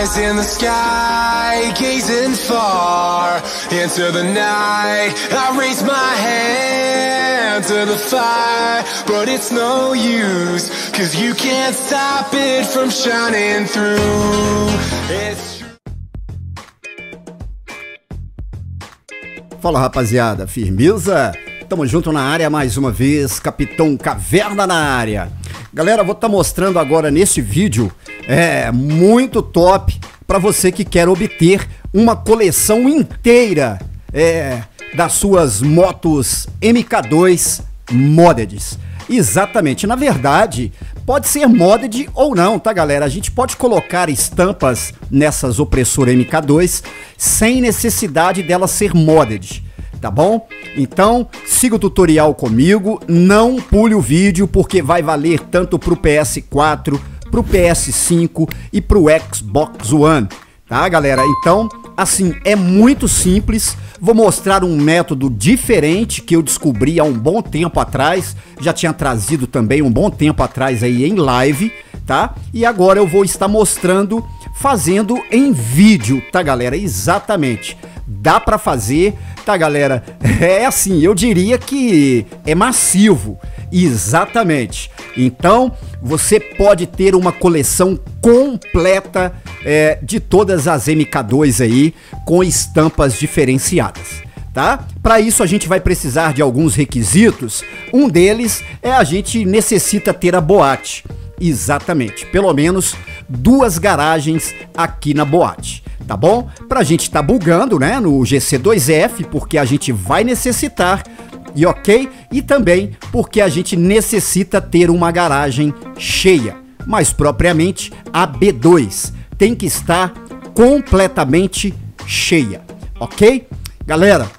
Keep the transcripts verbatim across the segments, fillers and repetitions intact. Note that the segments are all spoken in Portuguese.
eyes in the sky, gazing far into the night. I raise my hand to the fire, but it's no use, cause you can't stop it from shining through. It's Fala, rapaziada, firmeza? Tamo junto na área mais uma vez, Capitão Caverna na área. Galera, vou estar mostrando agora nesse vídeo, é muito top para você que quer obter uma coleção inteira é, das suas motos M K dois modded. Exatamente, na verdade, pode ser modded ou não, tá, galera? A gente pode colocar estampas nessas opressoras M K dois sem necessidade dela ser modded, tá bom? Então, siga o tutorial comigo, não pule o vídeo, porque vai valer tanto pro P S quatro, pro P S cinco e pro Xbox One, tá, galera? Então, assim, é muito simples. Vou mostrar um método diferente que eu descobri há um bom tempo atrás, já tinha trazido também um bom tempo atrás aí em live, tá? E agora eu vou estar mostrando, fazendo em vídeo, tá, galera? Exatamente, dá pra fazer, tá, galera? É assim, eu diria que é massivo, exatamente. Então, você pode ter uma coleção completa é, de todas as M K dois aí, com estampas diferenciadas, tá? Para isso a gente vai precisar de alguns requisitos. Um deles é a gente necessita ter a boate, exatamente, pelo menos duas garagens aqui na boate, tá bom? Pra gente tá bugando, né, no G C dois F, porque a gente vai necessitar. E ok? E também porque a gente necessita ter uma garagem cheia, mais propriamente a B dois tem que estar completamente cheia, ok? Galera,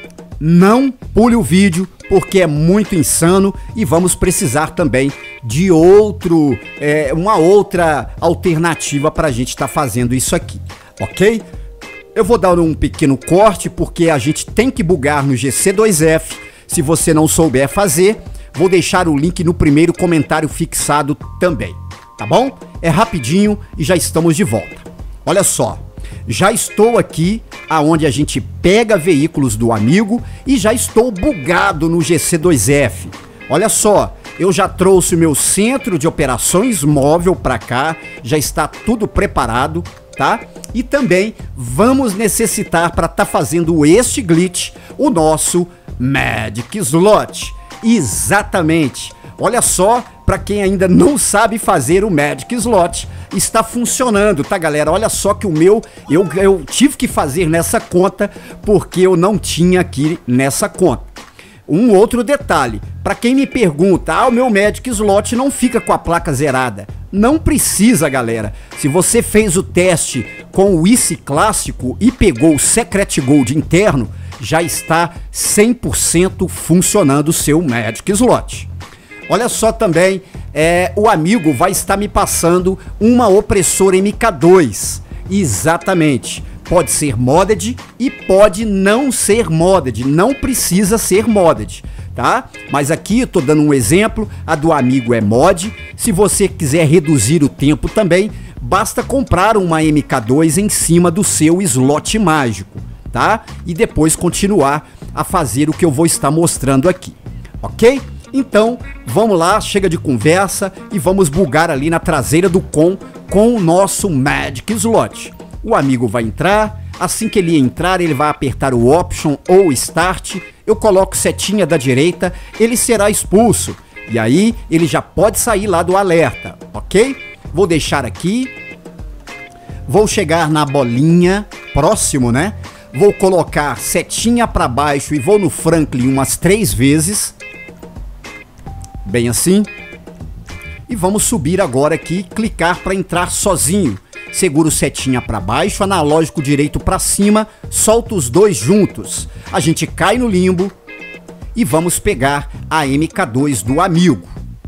não pule o vídeo porque é muito insano e vamos precisar também de outro, é, uma outra alternativa para a gente estar tá fazendo isso aqui, ok? Eu vou dar um pequeno corte porque a gente tem que bugar no G C dois F. Se você não souber fazer, vou deixar o link no primeiro comentário fixado também, tá bom? É rapidinho e já estamos de volta. Olha só, já estou aqui aonde a gente pega veículos do amigo e já estou bugado no G C dois F. Olha só, eu já trouxe o meu centro de operações móvel para cá, já está tudo preparado, tá? E também vamos necessitar para estar tá fazendo este glitch, o nosso Magic Slot. Exatamente. Olha só, para quem ainda não sabe fazer o Magic Slot, está funcionando, tá, galera? Olha só que o meu, eu, eu tive que fazer nessa conta porque eu não tinha aqui nessa conta. Um outro detalhe, para quem me pergunta, ah, o meu Magic Slot não fica com a placa zerada. Não precisa, galera. Se você fez o teste com o I C clássico e pegou o Secret Gold interno, já está cem por cento funcionando o seu Magic Slot. Olha só também, é, o amigo vai estar me passando uma opressora M K dois. Exatamente. Pode ser modded e pode não ser modded. Não precisa ser modded, tá? Mas aqui eu tô dando um exemplo. A do amigo é mod. Se você quiser reduzir o tempo também, basta comprar uma M K dois em cima do seu slot mágico, tá? E depois continuar a fazer o que eu vou estar mostrando aqui, ok? Então, vamos lá, chega de conversa e vamos bugar ali na traseira do com com o nosso Magic Slot. O amigo vai entrar, assim que ele entrar, ele vai apertar o Option ou Start, eu coloco setinha da direita, ele será expulso, e aí ele já pode sair lá do alerta, ok? Vou deixar aqui, vou chegar na bolinha, próximo, né? Vou colocar setinha para baixo e vou no Franklin umas três vezes, bem assim, e vamos subir agora aqui, clicar para entrar sozinho. Seguro setinha para baixo, analógico direito para cima, solta os dois juntos. A gente cai no limbo e vamos pegar a M K dois do amigo.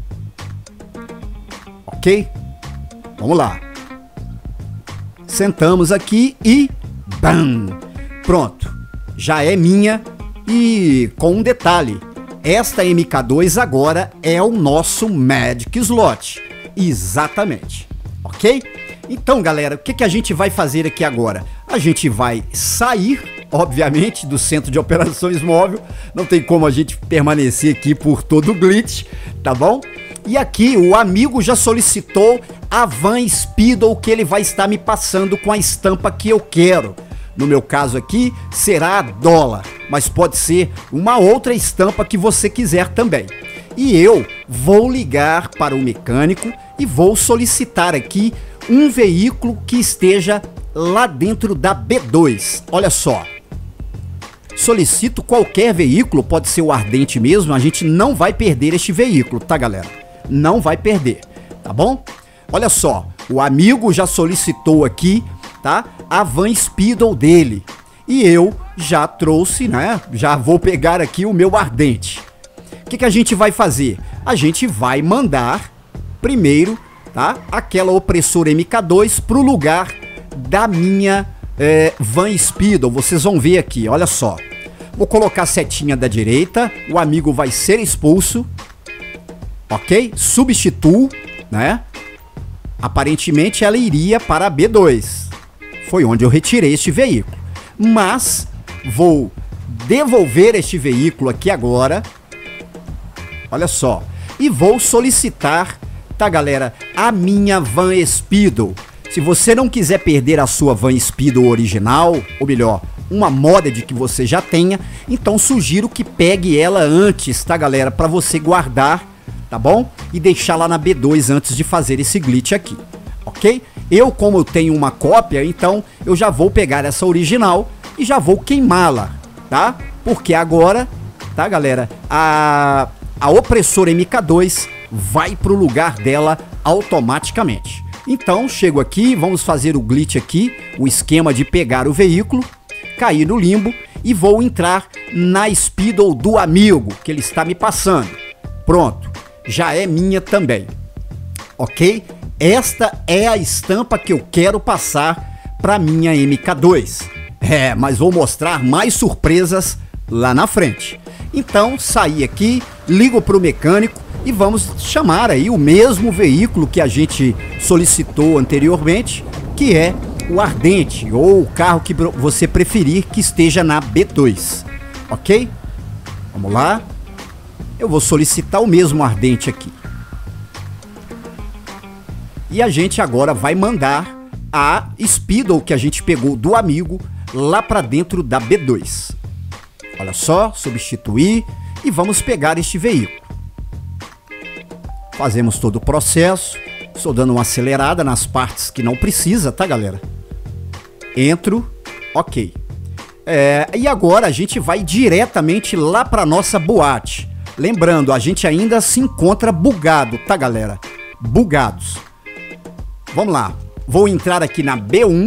Ok? Vamos lá. Sentamos aqui e... bam! Pronto. Já é minha e com um detalhe. Esta M K dois agora é o nosso Magic Slot. Exatamente. Ok? Então, galera, o que, que a gente vai fazer aqui agora? A gente vai sair, obviamente, do centro de operações móvel. Não tem como a gente permanecer aqui por todo o glitch, tá bom? E aqui o amigo já solicitou a Van Speedo que ele vai estar me passando com a estampa que eu quero. No meu caso aqui será a dólar, mas pode ser uma outra estampa que você quiser também. E eu vou ligar para o mecânico e vou solicitar aqui um veículo que esteja lá dentro da B dois. Olha só. Solicito qualquer veículo, pode ser o Ardente mesmo, a gente não vai perder este veículo, tá, galera? Não vai perder, tá bom? Olha só, o amigo já solicitou aqui, tá? A Van Speedo dele. E eu já trouxe, né? Já vou pegar aqui o meu Ardente. O que que a gente vai fazer? A gente vai mandar primeiro, tá? Aquela opressora M K dois pro lugar da minha é, Van Speedo. Vocês vão ver aqui, olha só. Vou colocar a setinha da direita, o amigo vai ser expulso. Ok? Substituo, né? Aparentemente ela iria para a B dois. Foi onde eu retirei este veículo. Mas vou devolver este veículo aqui agora. Olha só. E vou solicitar, tá, galera, a minha Van Speedo. Se você não quiser perder a sua Van Speedo original, ou melhor, uma modded que você já tenha, então sugiro que pegue ela antes, tá, galera, para você guardar, tá bom? E deixar lá na B dois antes de fazer esse glitch aqui, ok? Eu, como eu tenho uma cópia, então eu já vou pegar essa original e já vou queimá-la, tá? Porque agora, tá, galera, a, a opressora M K dois vai pro lugar dela automaticamente. Então, chego aqui, vamos fazer o glitch aqui, o esquema de pegar o veículo, cair no limbo e vou entrar na Speedo do amigo que ele está me passando. Pronto, já é minha também, ok? Esta é a estampa que eu quero passar para minha M K dois. É, mas vou mostrar mais surpresas lá na frente. Então, saí aqui, ligo para o mecânico e vamos chamar aí o mesmo veículo que a gente solicitou anteriormente, que é o Ardente, ou o carro que você preferir que esteja na B dois, ok? Vamos lá. Eu vou solicitar o mesmo Ardente aqui. E a gente agora vai mandar a Speedo que a gente pegou do amigo lá para dentro da B dois. Olha só, substituir e vamos pegar este veículo. Fazemos todo o processo. Estou dando uma acelerada nas partes que não precisa, tá, galera? Entro, ok. É, e agora a gente vai diretamente lá para nossa boate. Lembrando, a gente ainda se encontra bugado, tá, galera? Bugados. Vamos lá. Vou entrar aqui na B um.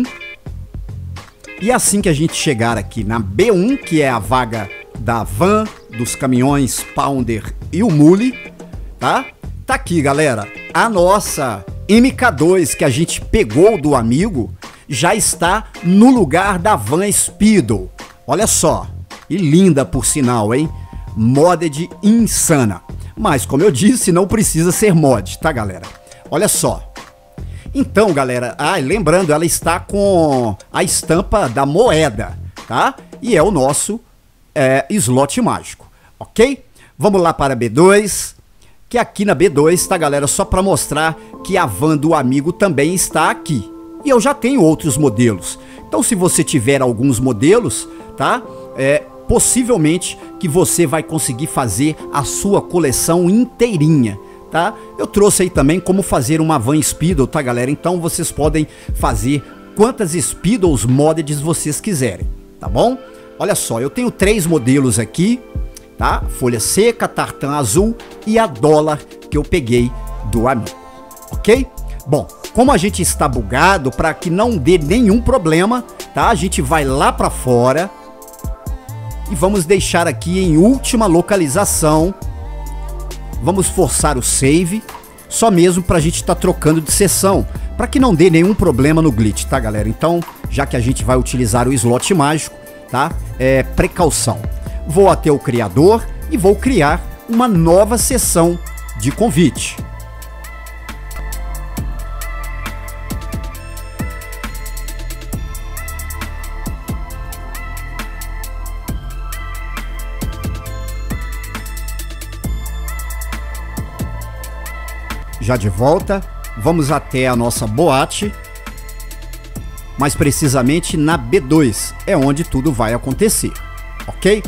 E assim que a gente chegar aqui na B um, que é a vaga da van, dos caminhões Pounder e o Mule, tá? Tá aqui, galera. A nossa M K dois que a gente pegou do amigo já está no lugar da Van Speedo. Olha só. E linda por sinal, hein? Modded insana. Mas, como eu disse, não precisa ser mod, tá, galera? Olha só. Então, galera, ah, lembrando, ela está com a estampa da moeda, tá? E é o nosso é, slot mágico, ok? Vamos lá para a B dois. Que aqui na B dois, tá, galera, só para mostrar que a van do amigo também está aqui. E eu já tenho outros modelos. Então, se você tiver alguns modelos, tá, é, possivelmente que você vai conseguir fazer a sua coleção inteirinha, tá? Eu trouxe aí também como fazer uma Van Speedo, tá, galera? Então, vocês podem fazer quantas Speedos modded vocês quiserem, tá bom? Olha só, eu tenho três modelos aqui, tá? Folha seca, tartan azul e a dólar que eu peguei do amigo, ok? Bom, como a gente está bugado, para que não dê nenhum problema, tá? A gente vai lá para fora e vamos deixar aqui em última localização. Vamos forçar o save, só mesmo para a gente estar tá trocando de sessão, para que não dê nenhum problema no glitch, tá, galera? Então, já que a gente vai utilizar o slot mágico, tá? É precaução. Vou até o criador e vou criar uma nova sessão de convite. já de volta. Vamos até a nossa boate, mais precisamente na B dois, é onde tudo vai acontecer, ok?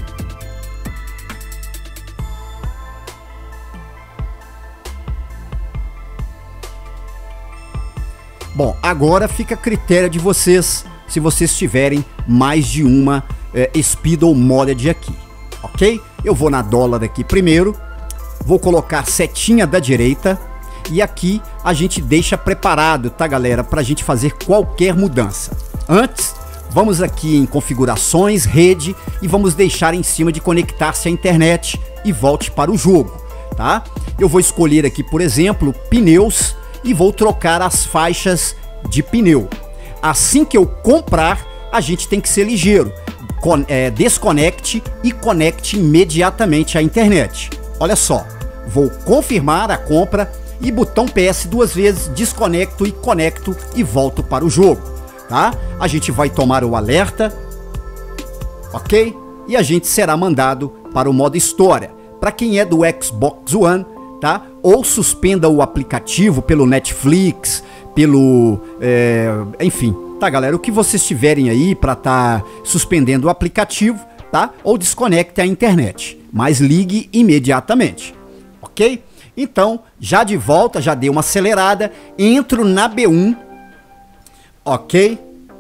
Bom, agora fica a critério de vocês, se vocês tiverem mais de uma é, Speedo Modded aqui, ok? Eu vou na dólar aqui primeiro, vou colocar setinha da direita, e aqui a gente deixa preparado, tá galera, pra gente fazer qualquer mudança. Antes, vamos aqui em configurações, rede, e vamos deixar em cima de conectar-se à internet e volte para o jogo, tá? Eu vou escolher aqui, por exemplo, pneus, e vou trocar as faixas de pneu. Assim que eu comprar, a gente tem que ser ligeiro, Con é, desconecte e conecte imediatamente à internet. Olha só, vou confirmar a compra e botão P S duas vezes, desconecto e conecto e volto para o jogo, tá? A gente vai tomar o alerta, ok? E a gente será mandado para o modo história. Para quem é do Xbox One, tá? Ou suspenda o aplicativo pelo Netflix, pelo... É, enfim, tá galera? O que vocês tiverem aí para tá suspendendo o aplicativo, tá? Ou desconecte a internet, mas ligue imediatamente, ok? Então, já de volta, já dei uma acelerada, entro na B um, ok?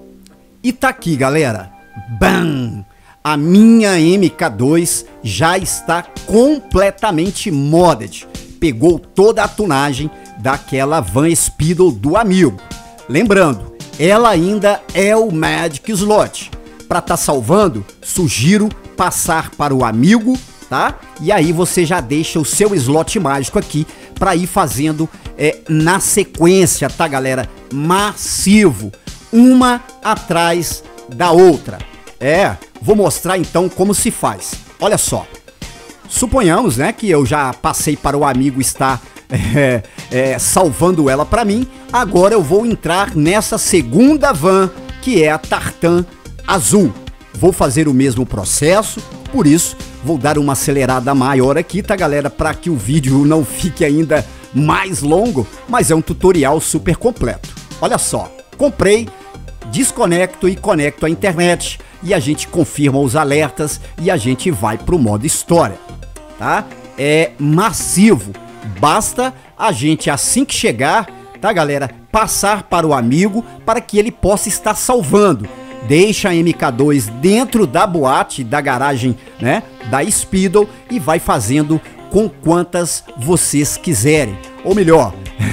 E tá aqui, galera. Bam! A minha M K dois já está completamente modded. Pegou toda a tunagem daquela Van Speedo do amigo. Lembrando, ela ainda é o Magic Slot. Para tá salvando, sugiro passar para o amigo, tá? E aí você já deixa o seu slot mágico aqui para ir fazendo é, na sequência, tá galera? Massivo, uma atrás da outra. É, vou mostrar então como se faz. Olha só, suponhamos, né, que eu já passei para o amigo estar é, é, salvando ela para mim. Agora eu vou entrar nessa segunda van, que é a Tartan azul. Vou fazer o mesmo processo, por isso vou dar uma acelerada maior aqui, tá galera, para que o vídeo não fique ainda mais longo, mas é um tutorial super completo. Olha só, comprei, desconecto e conecto a internet e a gente confirma os alertas e a gente vai pro modo história, tá? É massivo, basta a gente assim que chegar, tá galera, passar para o amigo para que ele possa estar salvando. Deixa a M K dois dentro da boate, da garagem, né, da Speedo e vai fazendo com quantas vocês quiserem. Ou melhor,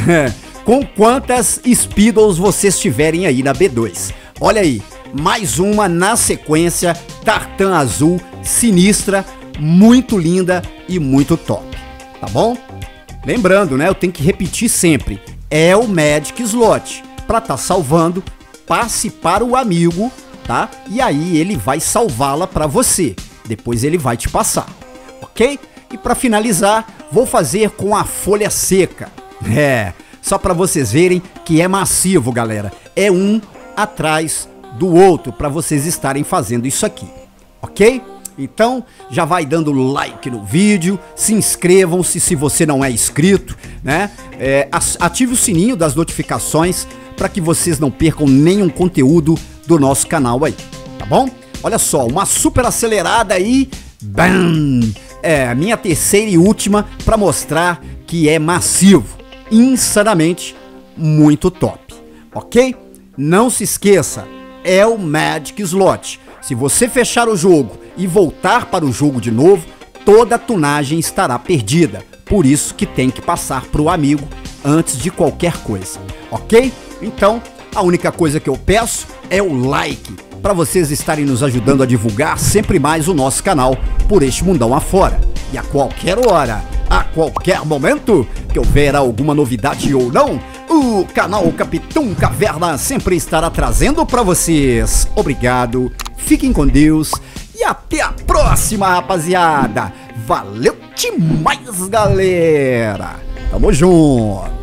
com quantas Speedos vocês tiverem aí na B dois. Olha aí, mais uma na sequência, Tartan azul, sinistra, muito linda e muito top, tá bom? Lembrando, né, eu tenho que repetir sempre, é o Magic Slot. Para tá salvando, passe para o amigo, tá? E aí ele vai salvá-la para você. Depois ele vai te passar, ok? E para finalizar, vou fazer com a folha seca. É, só para vocês verem que é massivo, galera. É um atrás do outro para vocês estarem fazendo isso aqui, ok? Então, já vai dando like no vídeo, se inscrevam-se se você não é inscrito, né? É, ative o sininho das notificações para que vocês não percam nenhum conteúdo do nosso canal aí, tá bom? Olha só, uma super acelerada aí, bam! É a minha terceira e última para mostrar que é massivo, insanamente muito top, ok? Não se esqueça, é o Magic Slot. Se você fechar o jogo e voltar para o jogo de novo, toda a tunagem estará perdida. Por isso que tem que passar para o amigo antes de qualquer coisa, ok? Então, a única coisa que eu peço é o like, para vocês estarem nos ajudando a divulgar sempre mais o nosso canal por este mundão afora. E a qualquer hora, a qualquer momento, que houver alguma novidade ou não, o canal Capitão Caverna sempre estará trazendo para vocês. Obrigado, fiquem com Deus e até a próxima, rapaziada. Valeu demais, galera. Tamo junto.